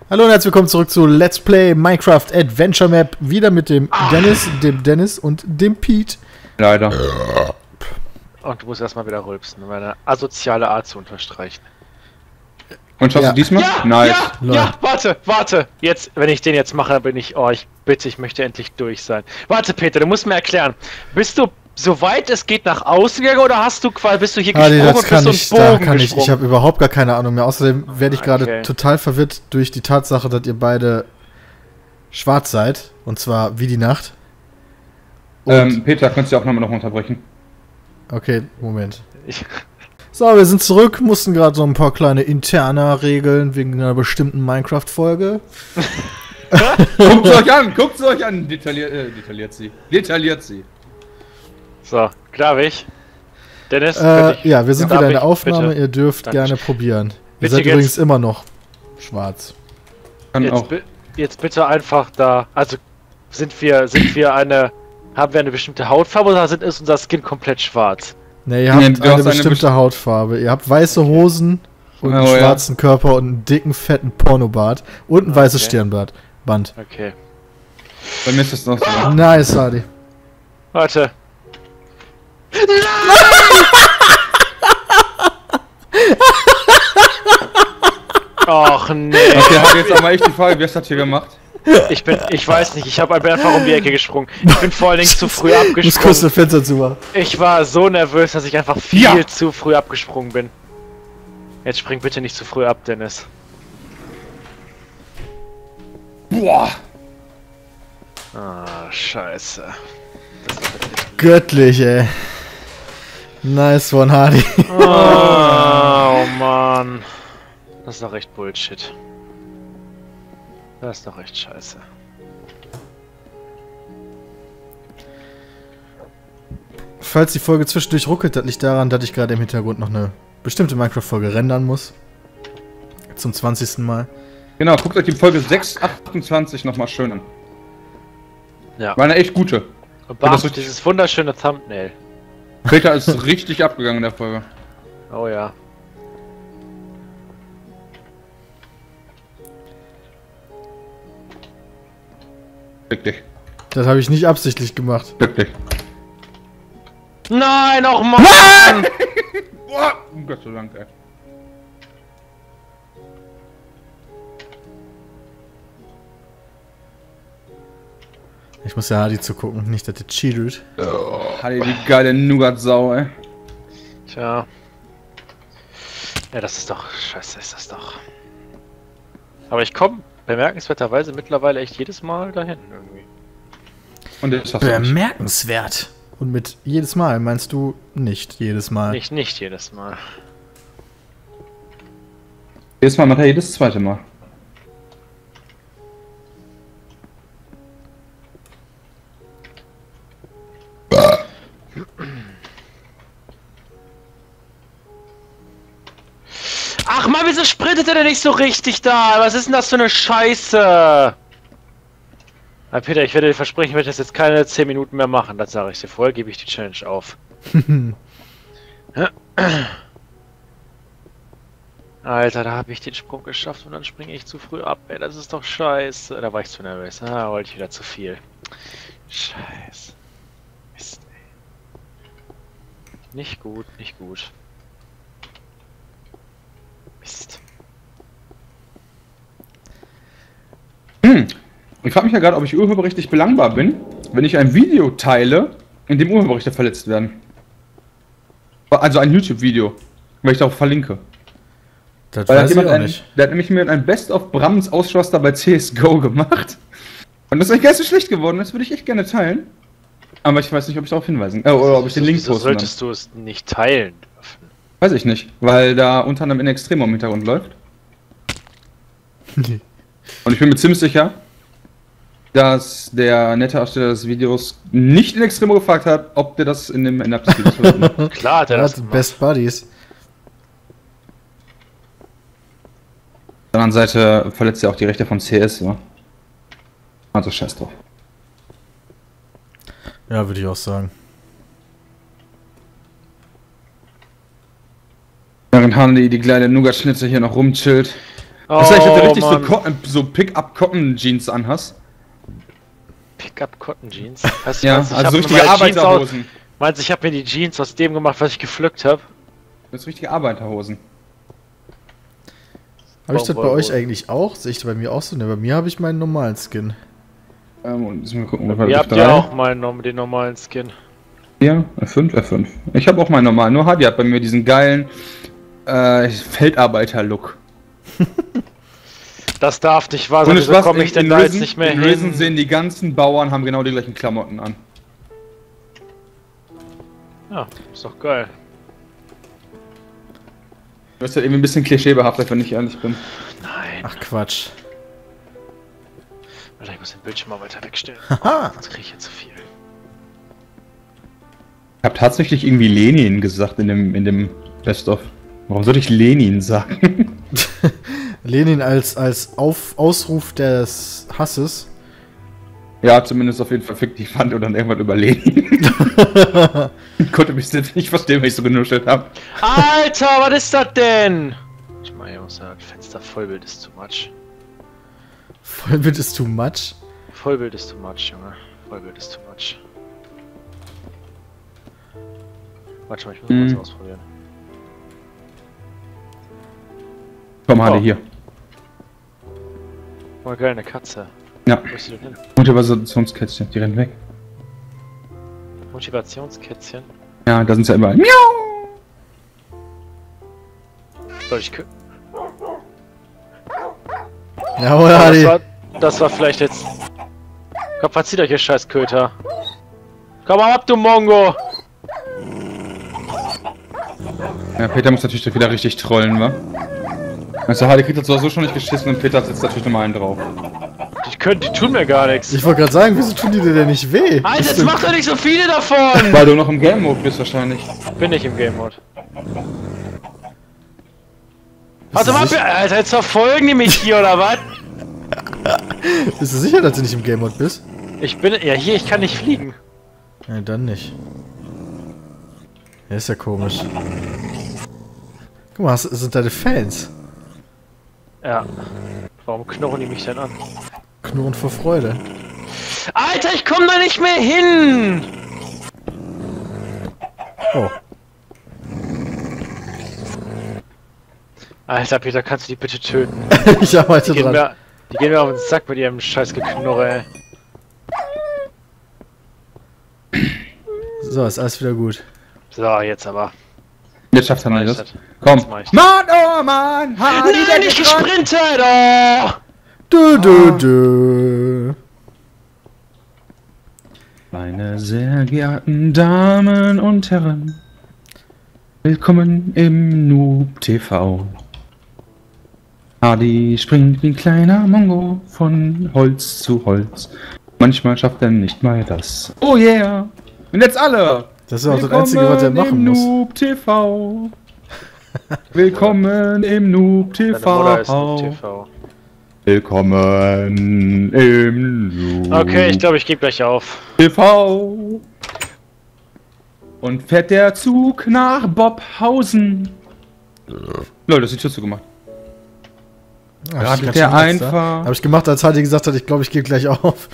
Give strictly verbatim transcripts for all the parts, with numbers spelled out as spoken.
Hallo und herzlich willkommen zurück zu Let's Play Minecraft Adventure Map. Wieder mit dem ah. Dennis, dem Dennis und dem Pete. Leider. Und du musst erstmal wieder rülpsen, um meine asoziale Art zu unterstreichen. Und schaffst ja. du diesmal? Ja, nice. Ja, ja, warte, warte. Jetzt, wenn ich den jetzt mache, dann bin ich, oh, ich bitte, ich möchte endlich durch sein. Warte, Peter, du musst mir erklären. Bist du, soweit es geht, nach außen gegangen oder hast du quasi, bist du hier ah, gesprungen das und kann bist ich, so einen da Bogen kann ich, gesprungen? ich habe überhaupt gar keine Ahnung mehr. Außerdem werde ich gerade Okay. total verwirrt durch die Tatsache, dass ihr beide schwarz seid. Und zwar wie die Nacht. Und Ähm, Peter, könntest du auch nochmal noch unterbrechen? okay, Moment. Ich, So, wir sind zurück, mussten gerade so ein paar kleine Interna regeln wegen einer bestimmten Minecraft-Folge. Guckt es euch an, guckt es euch an. Detailliert, äh, detailliert sie. Detailliert sie. so, darf ich? Dennis? Äh, ich, ja, wir sind darf wieder in der ich? Aufnahme, Bitte? ihr dürft Danke. gerne probieren. Ihr Bitte seid jetzt- übrigens immer noch schwarz. Kann Jetzt, auch. bi jetzt bitte einfach da, also sind wir, sind wir eine, haben wir eine bestimmte Hautfarbe oder sind, ist unser Skin komplett schwarz? Ne, ihr Nee, habt du eine hast eine bestimmte besti- Hautfarbe. Ihr habt weiße Hosen und einen Oh, ja. schwarzen Körper und einen dicken, fetten Pornobart und ein weißes Okay. Stirnband. Band. Okay. Bei mir ist das noch so. Nice, Hardy. Warte. Och nee. Okay, hab jetzt aber echt die Frage, wer hat das hier gemacht? Ich bin, ich weiß nicht, ich habe einfach um die Ecke gesprungen. Ich bin vor allen Dingen zu früh Ich muss kurz abgesprungen. das Fenster zumachen. Ich war so nervös, dass ich einfach viel Ja. zu früh abgesprungen bin. Jetzt spring bitte nicht zu früh ab, Dennis. Boah. Ah, scheiße. Das ist wirklich- Göttlich, ey. Nice one, Hardy. Oh Mann. Das ist doch echt Bullshit. Das ist doch echt scheiße. Falls die Folge zwischendurch ruckelt, das liegt daran, dass ich gerade im Hintergrund noch eine bestimmte Minecraft-Folge rendern muss. Zum zwanzigsten Mal. Genau, guckt euch die Folge sechs achtundzwanzig nochmal schön an. Ja. War eine echt gute. Und das beachte richtig- dieses wunderschöne Thumbnail. Peter ist richtig abgegangen in der Folge. Oh ja. Wirklich. Das habe ich nicht absichtlich gemacht. Wirklich. Nein, noch mal! Boah. Oh Gott sei Dank, ey. Ich muss ja Hardy zugucken, nicht, dass der cheatet. Oh, hat die geile Nougat-Sau, ey. Tja. Ja, das ist doch... Scheiße ist das doch. Aber ich komme bemerkenswerterweise mittlerweile echt jedes Mal dahin irgendwie. Und das hast du nicht. Bemerkenswert. Und mit jedes Mal meinst du nicht jedes Mal. Nicht, nicht jedes Mal. Jedes Mal macht er jedes zweite Mal. Ach Mann, wieso sprintet er denn nicht so richtig da? Was ist denn das für eine Scheiße? Na Peter, ich werde dir versprechen, ich werde das jetzt keine zehn Minuten mehr machen. Das sage ich dir. Vorher gebe ich die Challenge auf. Alter, da habe ich den Sprung geschafft und dann springe ich zu früh ab. Ey, das ist doch scheiße. Da war ich zu nervös. Ah, wollte ich wieder zu viel. Scheiße. Mist, ey. Nicht gut, nicht gut. Mist. Hm. Ich frage mich ja gerade, ob ich urheberrechtlich belangbar bin, wenn ich ein Video teile, in dem Urheberrechte verletzt werden. Also ein YouTube-Video, weil ich darauf verlinke. Das Weil da weiß hat ich jemand auch ein, nicht. der hat nämlich mir ein Best of Brams Ausraster bei C S G O gemacht. Und das ist echt gar nicht so schlecht geworden, das würde ich echt gerne teilen. Aber ich weiß nicht, ob ich darauf hinweisen äh, oder ob ich den Link Wieso posten kann. solltest du es nicht teilen dürfen? Weiß ich nicht, weil da unter anderem in Extremo im Hintergrund läuft. Und ich bin mir ziemlich sicher, dass der nette Ersteller des Videos nicht in Extremo gefragt hat, ob der das in dem Ende des Videos verwenden. Klar hat er Er das hat gemacht. Best Buddies. Auf der anderen Seite verletzt er auch die Rechte von C S, ja. Also scheiß drauf. Ja, würde ich auch sagen. Während Handy die kleine Nougat-Schnitze hier noch rumchillt. Oh, Das heißt, dass du richtig so, Mann. Cotton- so Pick-up-Cotton-Jeans anhast. Pickup Cotton Jeans. Weißt du, Ja, meinst, ich also hab so mir richtige meine Jeans aus- Arbeiterhosen. Meinst du, ich habe mir die Jeans aus dem gemacht, was ich gepflückt habe? Das sind richtige Arbeiterhosen. Habe ich das bei Wohl, euch wohl. eigentlich auch? Sehe ich das bei mir auch so? Ne, bei mir habe ich meinen normalen Skin. Ähm, und müssen wir gucken, was Ihr habt ja auch mal nom- den normalen Skin. Ja, F fünf, F fünf. Ich habe auch meinen normalen. Nur Hadi hat bei mir diesen geilen äh, Feldarbeiter-Look. Das darf nicht wahr sein, Und wieso was, komme ich denn in da jetzt Risen, nicht mehr in Risen hin? sehen die ganzen Bauern haben genau die gleichen Klamotten an. Ja, ist doch geil. Das ist ja irgendwie ein bisschen klischeebehaftet, wenn ich ehrlich bin. Nein. Ach Quatsch. Alter, ich muss den Bildschirm mal weiter wegstellen. Haha. Sonst kriege ich hier zu viel. Ich habe tatsächlich irgendwie Lenin gesagt in dem, in dem Best-of. Warum sollte ich Lenin sagen? Lenin als, als Auf, Ausruf des Hasses. Ja, zumindest auf jeden Fall fiktiv fand und dann irgendwann über Lenin. Ich konnte mich selbst nicht verstehen, weil ich so genuschelt habe. Alter, was ist das denn? Ich meine, ich muss sagen, Fenster Vollbild ist too much. Vollbild ist too much. Vollbild ist too much, Junge. Vollbild ist too much. Warte mal, ich muss mal Mhm. was ausprobieren. Komm, Hadi, Oh. hier. Oh, geil, eine Katze. Ja, Wo ist die denn hin? Motivationskätzchen, die rennen weg. Motivationskätzchen. Ja, da sind sie ja überall. Miau! Soll ich kü- Ja, Oh, oder das, Hadi? war, das war vielleicht jetzt... Komm, verzieh euch, ihr scheiß Köter. Komm mal ab, du Mongo! Ja, Peter muss natürlich wieder richtig trollen, wa? Also, Hadi kriegt das so schon nicht geschissen und Peter setzt natürlich nochmal einen drauf. Die können, die tun mir gar nichts. Ich wollte gerade sagen, wieso tun die dir denn nicht weh? Alter, Bist jetzt du- mach doch nicht so viele davon! Weil du noch im Game-Mode bist wahrscheinlich. Bin ich im Game Mode. Bist Warte du mal, sicher- Alter, jetzt verfolgen die mich hier, oder was? Bist du sicher, dass du nicht im Game Mode bist? Ich bin, ja hier, ich kann nicht fliegen. Ja, dann nicht. Ja, ist ja komisch. Guck mal, das sind deine Fans. Ja. Warum knurren die mich denn an? Knurren vor Freude. Alter, ich komm da nicht mehr hin! Oh. Alter, Peter, kannst du die bitte töten? Ich arbeite Die gehen, dran. mir, die gehen mir auf den Sack mit ihrem scheiß Geknurre, ey. So, ist alles wieder gut. So, jetzt aber. Jetzt schafft er Mach nicht ich das. das. Komm. Jetzt mach ich das. Mann, oh Mann! Hadi, Nein, der nicht geht ran. gesprintet! Oh! Du, du, du. Meine sehr geehrten Damen und Herren, willkommen im Noob T V. Hadi springt wie ein kleiner Mongo von Holz zu Holz. Manchmal schafft er nicht mal das. Oh yeah! Und jetzt alle! Das ist auch das Einzige, was er machen im muss. Noob T V. Willkommen im Noob Deine Mutter ist T ein V. T V. Willkommen im Noob Okay, ich glaube, ich gebe gleich auf. T V. Und fährt der Zug nach Bobhausen. Leute, das ist die Tür zugemacht. Ach, Gerade ich kann der schon jetzt da. einfach- Habe ich gemacht, als Hadi gesagt hat, ich glaube, ich gebe gleich auf.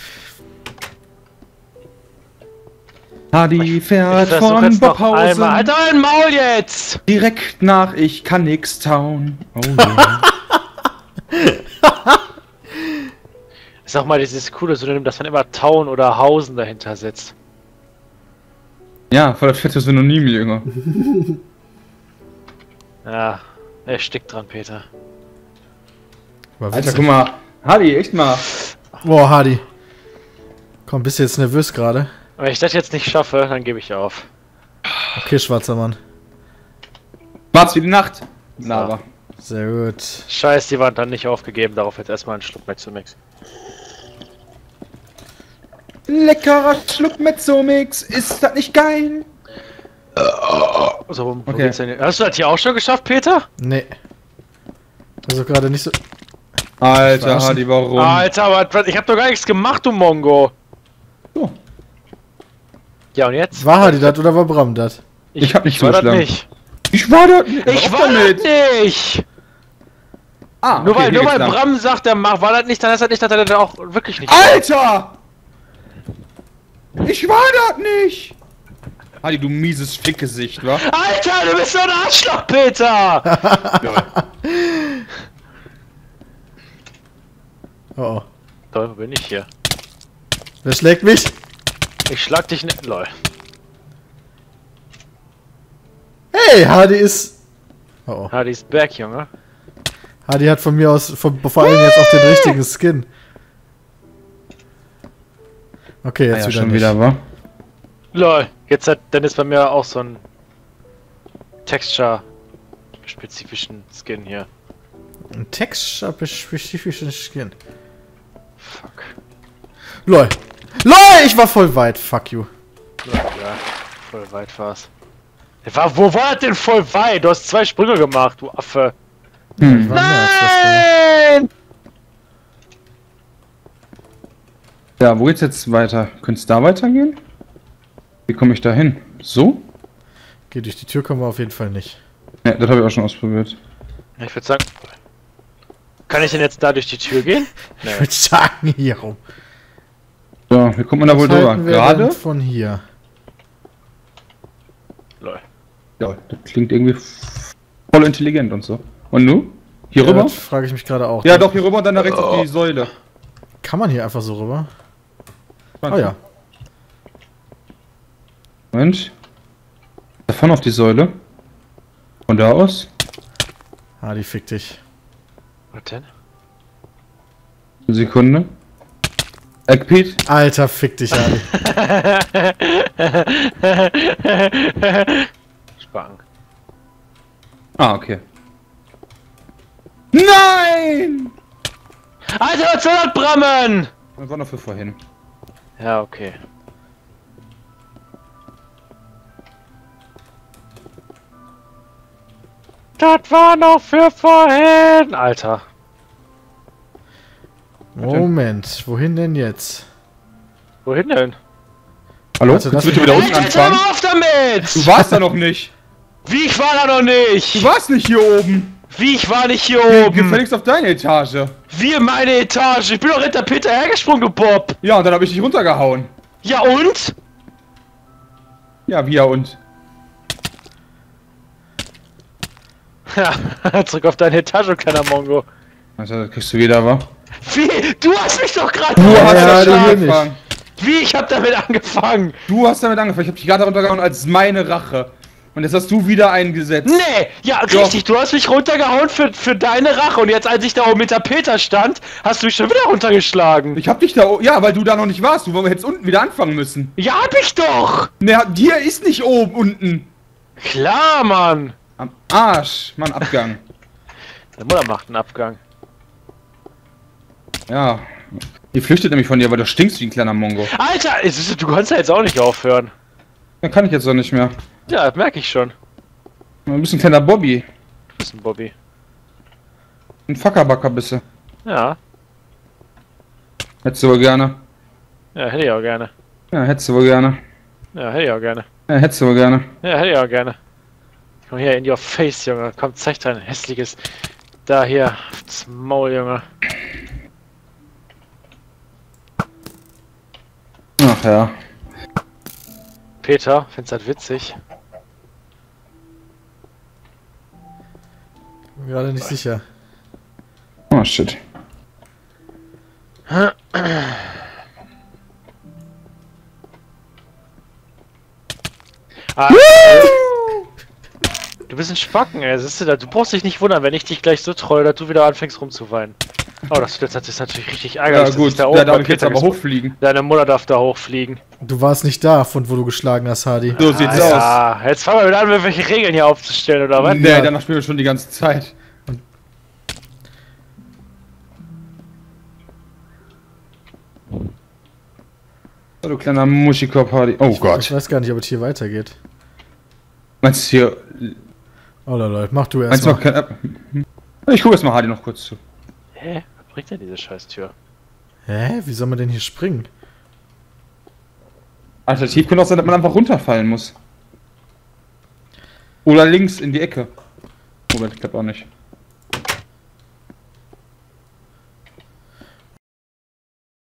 Hadi Ich fährt versuche von jetzt noch Bobhausen einmal. Alter, ein Maul jetzt! direkt nach Ich kann nix Town. Oh yeah. Sag mal, dieses coole Synonym, dass man immer Town oder Hausen dahinter setzt. Ja, voll das fette Synonym, Junge. Ja, er stickt dran, Peter. War Alter, witzig. guck mal. Hadi, echt mal. Boah, Hadi. Komm, bist du jetzt nervös gerade? Wenn ich das jetzt nicht schaffe, dann gebe ich auf. Okay, schwarzer Mann. Schwarz wie die Nacht. Lava. Sehr gut. Scheiß, die waren dann nicht aufgegeben, darauf jetzt erstmal einen Schluck Mexomix. Leckerer Schluck Mezzomix. Ist das nicht geil? So, wo Okay. geht's denn hin? Hast du das hier auch schon geschafft, Peter? Nee. Also gerade nicht so. Alter, Verarschen. Hadi, warum? Alter, aber ich hab doch gar nichts gemacht, du Mongo. So. Ja, und jetzt? War Hadi das oder war Bram das? Ich hab nicht war das zugeschlagen. nicht. Ich war da nicht. Ich Hör war auf damit. das nicht! Ah, Nur okay, weil, hier nur weil geht's lang. Bram sagt, der macht, war das nicht, dann heißt das nicht, dass er das auch wirklich nicht. Alter! Ich war das nicht! Hadi, du mieses Fickgesicht, wa? Alter, du bist so ein Arschloch, Peter! Oh oh. Toll, wo bin ich hier? Wer schlägt mich? Ich schlag dich nicht. Lol. Hey, Hardy ist... Oh oh. Hardy ist back, Junge. Hardy hat von mir aus, von, vor allem jetzt auch den richtigen Skin. Okay, jetzt Ja, wieder schon nicht. wieder, wa? Lol. Jetzt hat Dennis bei mir auch so einen Texture-spezifischen Skin hier. Ein texture-spezifischen Skin. Fuck. LOL. LOL, ich war voll weit. Fuck you. Ja, ja, voll weit war's. Der war, wo war das denn voll weit? Du hast zwei Sprünge gemacht, du Affe. Ich war mehr als das Nein! Ja, wo geht's jetzt weiter? Könnte es da weitergehen? Wie komme ich da hin? So? Geht durch die Tür kommen wir auf jeden Fall nicht. Ne, das habe ich auch schon ausprobiert. Ich würde sagen... Kann ich denn jetzt da durch die Tür gehen? Ich würde sagen, hier rum. So, wie kommt man da wohl Was drüber? halten wir Gerade? denn von hier? Lol. Ja, das klingt irgendwie voll intelligent und so. Und nu? Hier Ja, rüber? das frage ich mich gerade auch. Ja, doch, hier rüber und dann nach rechts auf die Säule. Kann man hier einfach so rüber? Oh ja. Moment. Davon auf die Säule. Von da aus. Hardy, fick dich. Was denn? Eine Sekunde. Eckpete. Alter, fick dich, Hardy. Spang. Ah, okay. Nein! Alter, was soll das Brammen? Das war noch für vorhin. Ja, okay. Das war noch für vorhin! Alter. Moment, wohin denn jetzt? Wohin denn? Hallo? Warte, Kannst das- du bitte wieder unten Alter, jetzt hör anfangen? mal auf damit! Du warst da noch nicht! Wie, ich war da noch nicht! Du warst nicht hier oben! Wie, ich war nicht hier Geh oben! gefälligst auf deine Etage. Wie in meine Etage! Ich bin doch hinter Peter hergesprungen, du Bob! Ja, und dann habe ich dich runtergehauen. Ja und? Ja, wie ja und? Ja, zurück auf deine Etage, kleiner Mongo. Also, das kriegst du wieder, wa? Wie? Du hast mich doch gerade Du hast ja, damit du hier angefangen. Wie? Ich hab damit angefangen! Du hast damit angefangen. Ich habe dich gerade runtergehauen als meine Rache. Und jetzt hast du wieder eingesetzt. Nee! Ja, richtig, du hast mich runtergehauen für, für deine Rache und jetzt, als ich da oben mit der Peter stand, hast du mich schon wieder runtergeschlagen. Ich hab dich da... o- Ja, weil du da noch nicht warst. Du hättest unten wieder anfangen müssen. Ja, hab ich doch! Ne, dir ist nicht oben, unten. Klar, Mann! Am Arsch. Mann, Abgang. Der Mutter macht einen Abgang. Ja. Die flüchtet nämlich von dir, weil du stinkst wie ein kleiner Mongo. Alter, es ist, du kannst ja jetzt auch nicht aufhören. Dann kann ich jetzt auch nicht mehr. Ja, das merke ich schon. Du bist ein kleiner Bobby. Du bist ein Bobby. Ein Fackerbacker bist du. Ja, Hättest du wohl gerne. ja, hätte ich auch gerne. Ja, hättest du wohl gerne. Ja, hätte ich auch gerne. Ja, hättest du wohl gerne. Ja, hätte ich auch gerne. Komm hier in your face, Junge. Komm, zeig dein hässliches. Da hier, aufs Maul, Junge. Ach ja. Peter, findest du das witzig? Bin mir gerade nicht sicher. Oh shit. Ah, du bist ein Spacken, ey. Siehst du, da, du brauchst dich nicht wundern, wenn ich dich gleich so treue, dass du wieder anfängst rumzuweinen. Oh, das, das, das ist natürlich richtig Ja ärgerlich. dass ich gut, da da oben darf bei ich jetzt Peter aber gesprungen- hochfliegen. Deine Mutter darf da hochfliegen. Du warst nicht da, von wo du geschlagen hast, Hardy. So sieht's aus. Ja, jetzt fangen wir wieder an, irgendwelche Regeln hier aufzustellen, oder was? Nee, Ja. danach spielen wir schon die ganze Zeit. Oh, du kleiner Muschikopf, Hardy. Oh Ich Gott. weiß gar nicht, ob es hier weitergeht. Meinst du hier... Oh lol, mach du Meinst erst du noch mal. kein... Ich guck jetzt mal Hardy noch kurz zu. Hä? Was bringt denn diese Scheißtür? Hä? Wie soll man denn hier springen? Alternativ könnte auch sein, dass man einfach runterfallen muss. Oder links in die Ecke. Moment, ich glaube auch nicht.